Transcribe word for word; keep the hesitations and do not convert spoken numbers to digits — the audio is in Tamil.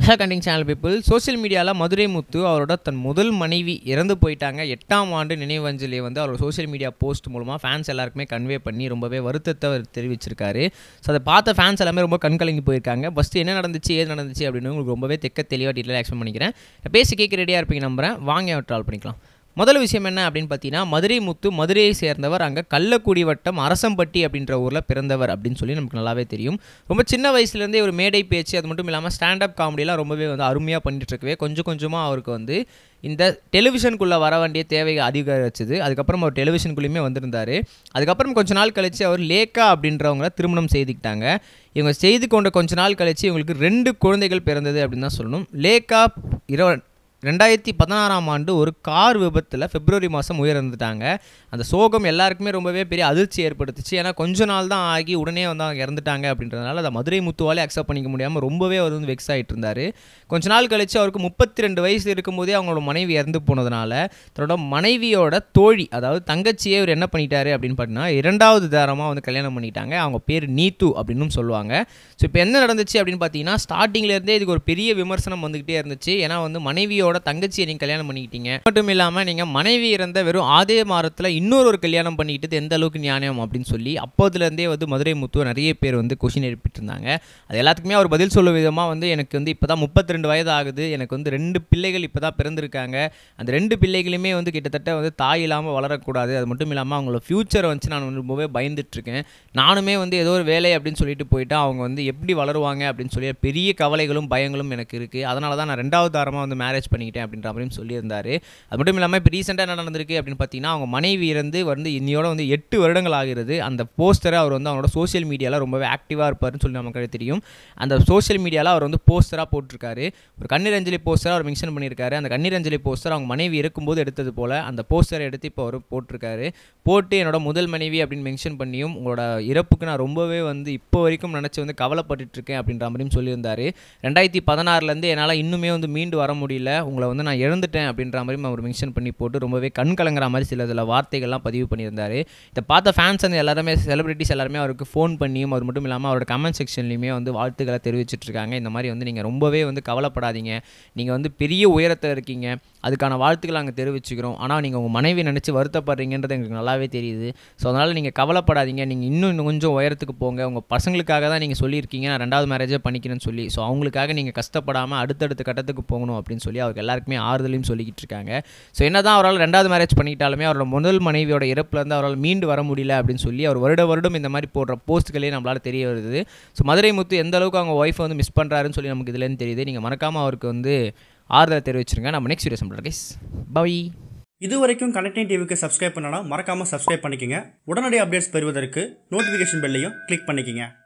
Hello connecting channel people. Social மீடியாவில் மதுரை முத்து அவரோட தன் முதல் மனைவி இறந்து போயிட்டாங்க. எட்டாம் ஆண்டு நினைவஞ்சலியை வந்து அவர் சோஷியல் மீடியா போஸ்ட் மூலமாக ஃபேன்ஸ் எல்லாருக்குமே கன்வே பண்ணி ரொம்பவே வருத்தத்தை அவர் தெரிவிச்சிருக்காரு. ஸோ அதை பார்த்த ஃபேன்ஸ் எல்லாமே ரொம்ப கண்கலங்கி போயிருக்காங்க. ஃபஸ்ட்டு என்ன நடந்துச்சு, ஏது நடந்துச்சு அப்படின்னு உங்களுக்கு ரொம்பவே தெக்க தெளிவாக டீட்டெயிலாக எக்ஸ்பிளைன் பண்ணிக்கிறேன். பேசி கேட்க ரெடியாக இருப்பீங்க நம்புகிறேன். வாங்க ட்ரால் பண்ணிக்கலாம். முதல் விஷயம் என்ன அப்படின்னு பார்த்தீங்கன்னா, மதுரை முத்து மதுரையை சேர்ந்தவர். அங்கே கள்ளக்குடி வட்டம் அரசம்பட்டி அப்படின்ற ஊரில் பிறந்தவர் அப்படின்னு சொல்லி நமக்கு நல்லாவே தெரியும். ரொம்ப சின்ன வயசுலேருந்தே ஒரு மேடை பேச்சு, அது மட்டும் இல்லாமல் ஸ்டாண்டப் காமெடியெலாம் ரொம்பவே வந்து அருமையாக பண்ணிட்டு இருக்கவே கொஞ்சம் கொஞ்சமாக அவருக்கு வந்து இந்த டெலிவிஷனுக்குள்ளே வர வேண்டிய தேவை அதிகரிச்சது. அதுக்கப்புறம் அவர் டெலிவிஷனுக்குள்ளேயுமே வந்திருந்தார். அதுக்கப்புறம் கொஞ்ச நாள் கழித்து அவர் லேக்கா அப்படின்றவங்கள திருமணம் செய்துக்கிட்டாங்க. இவங்க செய்து கொண்ட கொஞ்ச நாள் கழித்து இவங்களுக்கு ரெண்டு குழந்தைகள் பிறந்தது அப்படின்னு தான் சொல்லணும். லேக்கா இர ரெண்டாயிரத்தி பதினாறாம் ஆண்டு ஒரு கார் விபத்தில் பிப்ரவரி மாதம் உயிரிழந்துட்டாங்க. அந்த சோகம் எல்லாருக்குமே ரொம்பவே பெரிய அதிர்ச்சி ஏற்படுத்துச்சு. ஏன்னா கொஞ்ச நாள் தான் ஆகி உடனே வந்து அவங்க இறந்துட்டாங்க அப்படின்றதுனால அதை மதுரை முத்துவாலே அக்செப்ட் பண்ணிக்க முடியாமல் ரொம்பவே அவர் வந்து வெக்ஸ் ஆகிட்டு இருந்தார். கொஞ்ச நாள் கழித்து அவருக்கு முப்பத்தி ரெண்டு வயசு இருக்கும்போதே அவங்களோட மனைவி இறந்து போனதுனால தன்னோட மனைவியோட தோழி, அதாவது தங்கச்சியே அவர் என்ன பண்ணிட்டாரு அப்படின்னு பார்த்தீங்கன்னா, இரண்டாவது தாரமாக வந்து கல்யாணம் பண்ணிட்டாங்க. அவங்க பேர் நீத்து அப்படின்னு சொல்லுவாங்க. ஸோ இப்போ என்ன நடந்துச்சு அப்படின்னு பார்த்தீங்கன்னா, ஸ்டார்டிங்லேருந்தே இதுக்கு ஒரு பெரிய விமர்சனம் வந்துக்கிட்டே இருந்துச்சு. ஏன்னா வந்து மனைவியோட தங்கச்சியை நீங்கள் கல்யாணம் பண்ணிக்கிட்டீங்க, மட்டும் இல்லாமல் நீங்கள் மனைவி இறந்த வெறும் ஆதே மாதத்தில் இன்னொரு ஒரு கல்யாணம் பண்ணிக்கிட்டது எந்த அளவுக்கு நியாயம் அப்படின்னு சொல்லி அப்போதுலேருந்தே வந்து மதுரை முத்துவை நிறைய பேர் வந்து கொஷின் எழுப்பிட்டு இருந்தாங்க. அது எல்லாத்துக்குமே அவர் பதில் சொல்லும் விதமாக வந்து, எனக்கு வந்து இப்போ தான் முப்பத்தி ரெண்டு வயது ஆகுது, எனக்கு வந்து ரெண்டு பிள்ளைகள் இப்போ தான் பிறந்திருக்காங்க, அந்த ரெண்டு பிள்ளைகளுமே வந்து கிட்டத்தட்ட வந்து தாய் இல்லாமல் வளரக்கூடாது, அது மட்டும் இல்லாமல் அவங்களோட ஃப்யூச்சரை வந்து நான் ரொம்பவே பயந்துட்டுருக்கேன், நானுமே வந்து ஏதோ ஒரு வேலை அப்படின்னு சொல்லிட்டு போயிட்டு அவங்க வந்து எப்படி வளருவாங்க அப்படின்னு சொல்லி பெரிய கவலைகளும் பயங்களும் எனக்கு இருக்குது. அதனால தான் நான் ரெண்டாவது தாரமாக வந்து மேரேஜ் பண்ணிக்கிட்டேன் அப்படின்ற மாதிரியும் சொல்லியிருந்தார். அது மட்டும் இல்லாமல் இப்போ ரீசெண்டாக என்ன நடந்திருக்கு அப்படின்னு பார்த்தீங்கன்னா, அவங்க மனைவி இருந்து வந்து இன்னையோட வந்து எட்டு வருடங்கள் ஆகிறது. அந்த போஸ்டரை அவர் வந்து அவரோட சோஷியல் மீடியாவில் ரொம்பவே ஆக்டிவாக இருப்பார்னு சொல்லி நமக்கு தெரியும். அந்த சோஷியல் மீடியாவில் அவர் வந்து போஸ்டராக போட்டிருக்காரு. ஒரு கண்ணீர் அஞ்சலி போஸ்டராக அவர் மென்ஷன் பண்ணியிருக்காரு. அந்த கண்ணீர் அஞ்சலி போஸ்டர் அவங்க மனைவி இருக்கும்போது எடுத்தது போல் அந்த போஸ்டரை எடுத்து இப்போ அவர் போட்டிருக்காரு. போட்டு என்னோட முதல் மனைவி அப்படின்னு மென்ஷன் பண்ணியும், உங்களோட இறப்புக்கு நான் ரொம்பவே வந்து இப்போ வரைக்கும் நினச்சி வந்து கவலைப்பட்டு இருக்கேன் அப்படின்ற மாதிரியும் சொல்லியிருந்தார். ரெண்டாயிரத்தி பதினாறுலேருந்து என்னால் இன்னுமே வந்து மீண்டு வர முடியல, உங்களை வந்து நான் இழந்துட்டேன் அப்படின்ற மாதிரியும் அவர் மென்ஷன் பண்ணி போட்டு ரொம்பவே கண் கலங்குற மாதிரி சில சில வார்த்தைகள்லாம் பதிவு பண்ணியிருந்தார். இதை பார்த்த ஃபேன்ஸ் வந்து எல்லாருமே, செலிபிரிட்டிஸ் எல்லாருமே அவருக்கு ஃபோன் பண்ணியும், அது மட்டும் இல்லாமல் அவரோட கமெண்ட் செக்ஷன்லையுமே வந்து வாழ்த்துக்களை தெரிவிச்சிட்ருக்காங்க. இந்த மாதிரி வந்து நீங்கள் ரொம்பவே வந்து கவலைப்படாதீங்க, நீங்கள் வந்து பெரிய உயரத்தில் இருக்கீங்க, அதுக்கான வாழ்த்துக்களை நாங்கள் தெரிவிச்சுக்கிறோம், ஆனால் நீங்கள் உங்கள் மனைவி நினச்சி வருத்தப்படுறீங்கன்றது எங்களுக்கு நல்லாவே தெரியுது. ஸோ அதனால் நீங்கள் கவலைப்படாதீங்க, நீங்கள் இன்னும் இன்னும் கொஞ்சம் உயரத்துக்கு போங்க, உங்கள் பசங்களுக்காக தான் நீங்கள் சொல்லியிருக்கீங்க நான் ரெண்டாவது மேரேஜே பண்ணிக்கிறேன்னு சொல்லி. ஸோ அவங்களுக்காக நீங்கள் கஷ்டப்படாமல் அடுத்தடுத்த கட்டத்துக்கு போகணும் அப்படின்னு சொல்லி அவருக்கு எல்லாருக்குமே ஆறுதலையும் சொல்லிக்கிட்டு இருக்காங்க. ஸோ என்ன தான் அவரால் ரெண்டாவது மேரேஜ் பண்ணிக்கிட்டாலுமே அவரோட முதல் மனைவியோட இறப்புலேருந்து அவரால் மீண்டு வர முடியல அப்படின்னு சொல்லி அவர் வருட வருடம் இந்த மாதிரி போடுற போஸ்ட்களே நம்மளால் தெரிய வருது. ஸோ மதுரை முத்து எந்த அளவுக்கு அவங்க ஒய்ஃபை வந்து மிஸ் பண்ணுறாருன்னு சொல்லி நமக்கு இதுலேருந்து தெரியுது. நீங்கள் மறக்காமல் அவருக்கு வந்து ஆறுதலை தெரிவிச்சிருங்க. நம்ம நெக்ஸ்ட் வீடியோ சம்பளம் கைஸ், பை. இது வரைக்கும் கனெக்டிங் டிவிக்கு சப்ஸ்கிரைப் பண்ணனா மறக்காமல் சப்ஸ்கிரைப் பண்ணிக்கங்க. உடனடி அப்டேட்ஸ் பெறுவதற்கு நோட்டிஃபிகேஷன் பெல்லையும் கிளிக் பண்ணிக்கங்க.